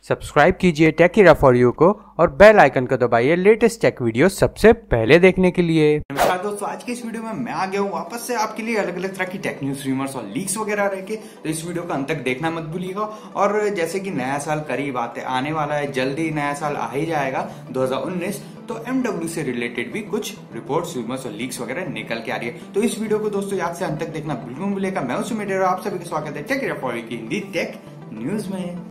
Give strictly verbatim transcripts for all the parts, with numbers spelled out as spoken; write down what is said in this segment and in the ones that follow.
Subscribe कीजिए take Heera for you को और बेल आइकन को दबाइए लेटेस्ट टेक वीडियो सबसे पहले देखने के लिए। नमस्कार दोस्तों, आज के इस वीडियो में मैं आ गया हूँ वापस से आपके लिए अलग अलग तरह की टेक न्यूज, रूमर्स और लीक्स वगैरह रह के, तो इस वीडियो को अंत तक देखना मत भूलिएगा। और जैसे कि नया साल करीब आते आने वाला है, जल्दी नया साल आ ही जाएगा दो हज़ार उन्नीस, तो एमडब्ल्यू से रिलेटेड भी कुछ रिपोर्ट्स, रूमर्स और लीक्स वगैरह निकल के आ रही है। तो इस वीडियो को दोस्तों याद से अंत तक देखना बिल्कुल भूलिएगा। मैं उस मीडिया, आप सभी का स्वागत है टेक हीरा फॉर यू की हिंदी टेक न्यूज में।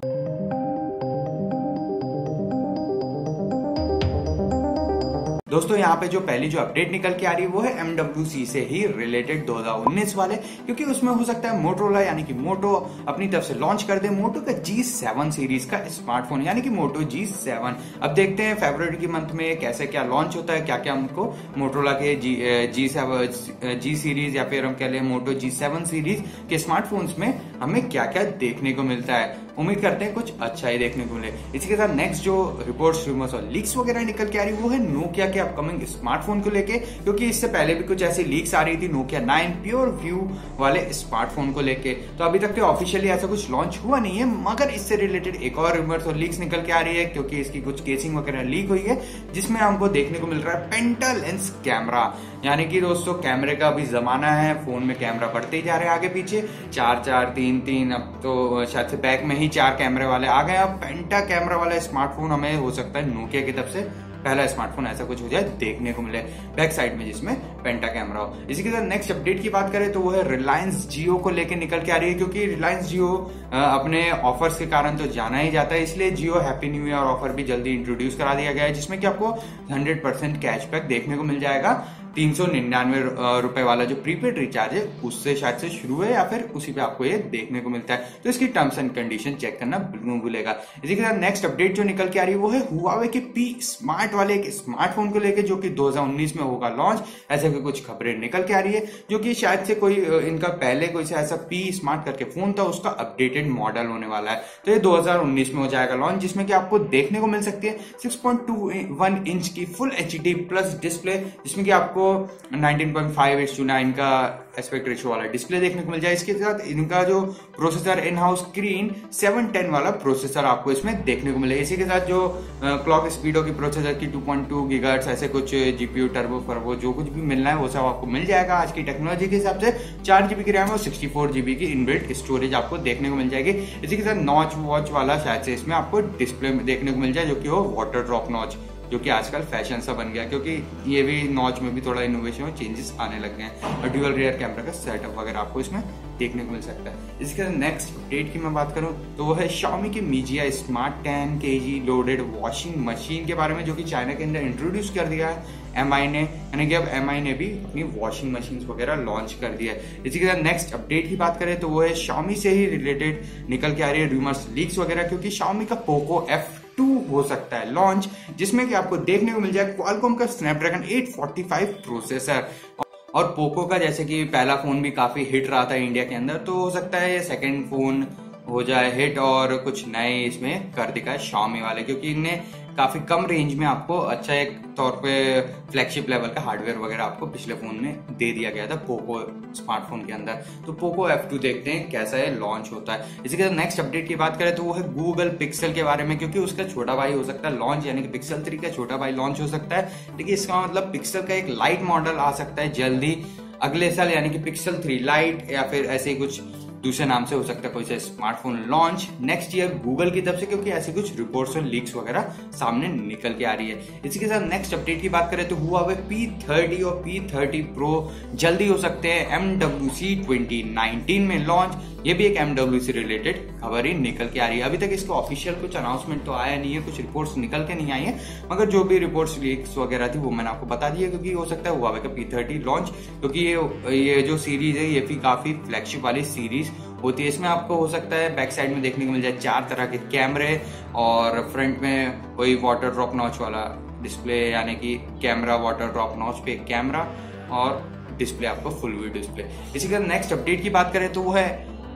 दोस्तों यहाँ पे जो पहली जो अपडेट निकल के आ रही है वो है एम डब्ल्यू सी से ही रिलेटेड दो हज़ार उन्नीस वाले, क्योंकि उसमें हो सकता है मोटोरोला यानी कि मोटो अपनी तरफ से लॉन्च कर दे मोटो का जी सेवन सीरीज का स्मार्टफोन यानी कि मोटो जी सेवन। अब देखते हैं फरवरी के मंथ में कैसे क्या लॉन्च होता है, क्या क्या हमको मोटोरोला के जी जी सेवन जी सीरीज या फिर हम कह लें मोटो जी सेवन सीरीज के स्मार्टफोन्स में हमें क्या क्या देखने को मिलता है। उम्मीद करते हैं कुछ अच्छा ही देखने को मिले। इसी के साथ नेक्स्ट जो रिपोर्ट्स, रूमर्स और लीक्स वगैरह निकल के आ रही है वो है नोकिया के अपकमिंग स्मार्टफोन को लेके, क्योंकि इससे पहले भी कुछ ऐसी लीक्स आ रही थी नोकिया नाइन प्योर व्यू वाले स्मार्टफोन को लेके। तो अभी तक तो ऑफिशियली ऐसा कुछ लॉन्च हुआ नहीं है, मगर इससे रिलेटेड एक और रूमर्स और लीक्स निकल के आ रही है, क्योंकि इसकी कुछ केसिंग वगैरह लीक हुई है जिसमें हमको देखने को मिल रहा है पेंटा-लेंस कैमरा। यानी कि दोस्तों कैमरे का अभी जमाना है, फोन में कैमरा बढ़ते ही जा रहे हैं आगे पीछे, चार चार तीन तीन, अब तो शायद से बैक में ही चार कैमरे वाले आ गए। अब पेंटा कैमरा वाला स्मार्टफोन हमें हो सकता है नोकिया की तरफ से पहला स्मार्टफोन ऐसा कुछ हो जाए देखने को मिले बैक साइड में, जिसमें पेंटा कैमरा हो। इसी के साथ नेक्स्ट अपडेट की बात करें तो वो है रिलायंस जियो को लेकर निकल के आ रही है, क्योंकि रिलायंस जियो अपने ऑफर्स के कारण तो जाना ही जाता है, इसलिए Jio happy new year offer भी जल्दी इंट्रोड्यूस करा दिया गया है, जिसमें कि आपको हंड्रेड परसेंट कैशबैक देखने को मिल जाएगा। तीन सौ निन्यानवे रुपए वाला जो प्रीपेड रिचार्ज है उससे शायद से शुरू है, या फिर उसी पे आपको ये देखने को मिलता है। तो इसकी टर्म्स एंड कंडीशन चेक करना बिल्कुल भूलेगा। इसी के साथ नेक्स्ट अपडेट जो निकल के आ रही है वो है Huawei के P स्मार्ट वाले एक स्मार्टफोन को लेकर, जो कि दो हज़ार उन्नीस में होगा लॉन्च। ऐसे की कुछ खबरें निकल के आ रही है, जो कि शायद से कोई इनका पहले कोई सा ऐसा P स्मार्ट करके फोन था, उसका अपडेटेड मॉडल होने वाला है। तो ये दो हज़ार उन्नीस में हो जाएगा लॉन्च, जिसमें कि आपको देखने को मिल सकती है six point two one inch की full H D plus display, जिसमें कि आपको nineteen point five is to nine का एस्पेक्ट रेशियो वाला डिस्प्ले देखने को मिल जाए। इसके साथ इनका जो processor in house Kirin seven ten वाला प्रोसेसर आपको इसमें देखने को मिलेगा। इसी के साथ जो क्लॉक स्पीड होगी प्रोसेसर की टू पॉइंट टू गीगाहर्ट्ज, ऐसे कुछ जीपीयू टर्बो फर्बो जो कुछ भी मिलना है वो सब आपको मिल जाएगा आज की टेक्नोलॉजी के हिसाब से। चार जीबी की रैम और सिक्सटी फोर जीबी की इनबिल्ट स्टोरेज आपको देखने को मिल जाएगी। इसी के साथ नॉच वॉच वाला शायद से इसमें आपको डिस्प्ले देखने को मिल जाए, जो कि हो वाटर ड्रॉप नॉच, जो कि आजकल फैशन सा बन गया, क्योंकि ये भी नॉच में भी थोड़ा इनोवेशन और चेंजेस आने लग गए हैं। और ड्यूअल रियर कैमरा का सेटअप वगैरह आपको इसमें देखने को मिल सकता है। इसके बाद नेक्स्ट अपडेट की मैं बात करूं तो वो है Xiaomi की Mijia स्मार्ट टेन के जी लोडेड वॉशिंग मशीन के बारे में, जो कि चाइना के अंदर इंट्रोड्यूस कर दिया है एम आई ने, यानी कि अब एम आई ने भी अपनी वॉशिंग मशीन वगैरह लॉन्च कर दिया है। इसी के साथ नेक्स्ट अपडेट की बात करें तो वो है Xiaomi से ही रिलेटेड निकल के आ रही है रूमर्स, लीक्स वगैरह, क्योंकि Xiaomi का Poco एफ टू हो सकता है लॉन्च, जिसमें कि आपको देखने को मिल जाए Qualcomm का Snapdragon eight forty five processor. और पोको का जैसे कि पहला फोन भी काफी हिट रहा था इंडिया के अंदर, तो हो सकता है ये सेकंड फोन हो जाए हिट और कुछ नए इसमें कर दिखाए Xiaomi वाले, क्योंकि इनने काफी कम रेंज में आपको अच्छा एक तौर पे फ्लैगशिप लेवल का हार्डवेयर वगैरह आपको पिछले फोन में दे दिया गया था पोको स्मार्टफोन के अंदर। तो पोको एफ टू देखते हैं कैसा है लॉन्च होता है। इसी के साथ नेक्स्ट अपडेट की बात करें तो वो है गूगल पिक्सल के बारे में, क्योंकि उसका छोटा भाई हो सकता है लॉन्च, यानी कि पिक्सल थ्री का छोटा भाई लॉन्च हो सकता है। लेकिन इसका मतलब पिक्सल का एक लाइट मॉडल आ सकता है जल्दी अगले साल, यानी कि पिक्सल थ्री लाइट या फिर ऐसे ही कुछ दूसरे नाम से हो सकता है कोई सा smartphone launch next year Google की तरफ से, क्योंकि ऐसे कुछ रिपोर्ट्स और लीक्स वगैरह सामने निकल के आ रही है। इसी के साथ नेक्स्ट अपडेट की बात करें तो Huawei पी थर्टी और पी थर्टी प्रो जल्दी हो सकते हैं M W C twenty nineteen में लॉन्च। ये भी एक एम डब्ल्यू सी रिलेटेड खबर ही निकल के आ रही है। अभी तक इसको ऑफिशियल कुछ अनाउंसमेंट तो आया नहीं है, कुछ रिपोर्ट्स निकल के नहीं आई है, मगर जो भी रिपोर्ट्स लीक्स वगैरह थी वो मैंने आपको बता दी है, क्योंकि हो सकता है Huawei का पी थर्टी लॉन्च, क्योंकि ये ये जो सीरीज है ये भी काफी फ्लैगशिप वाली सीरीज होती है। इसमें आपको हो सकता है बैक साइड में देखने को मिल जाए चार तरह के कैमरे, और फ्रंट में कोई वाटर ड्रॉप नॉच वाला डिस्प्ले, यानी कि कैमरा वाटर ड्रॉप नॉच पे कैमरा और डिस्प्ले आपको फुल व्यू डिस्प्ले। इसी के नेक्स्ट अपडेट की बात करें तो वो है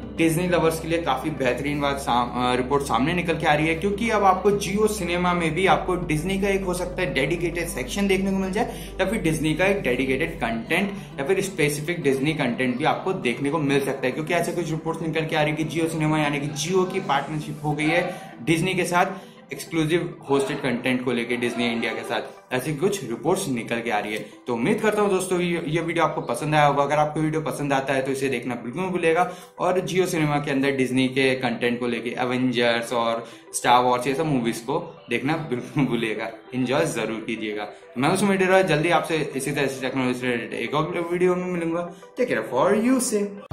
डिज्नी लवर्स के लिए काफी बेहतरीन बात साम, रिपोर्ट सामने निकल के आ रही है, क्योंकि अब आपको जियो सिनेमा में भी आपको डिज्नी का एक हो सकता है डेडिकेटेड सेक्शन देखने को मिल जाए, या फिर डिज्नी का एक डेडिकेटेड कंटेंट या फिर स्पेसिफिक डिज्नी कंटेंट भी आपको देखने को मिल सकता है। क्योंकि ऐसे कुछ रिपोर्ट्स निकल के आ रही है कि जियो सिनेमा यानी कि जियो की पार्टनरशिप हो गई है डिज्नी के साथ एक्सक्लूसिव होस्टेड कंटेंट को लेके डिज्नी इंडिया के साथ, ऐसी कुछ रिपोर्ट्स निकल के आ रही है। तो उम्मीद करता हूं दोस्तों ये वीडियो आपको पसंद आया होगा। अगर आपको वीडियो पसंद आता है तो इसे देखना बिल्कुल नहीं भूलिएगा, और जियो सिनेमा के अंदर डिज्नी के कंटेंट को लेके एवेंजर्स और स्टार वॉर्स ये सब मूवीज को देखना बिल्कुल भूलिएगा, एंजॉय जरूर कीजिएगा। मैं उसमें जल्दी आपसे इसी तरह से टेक्नोलॉजी से एक और वीडियो में मिलूंगा। टेक केयर फॉर यू से।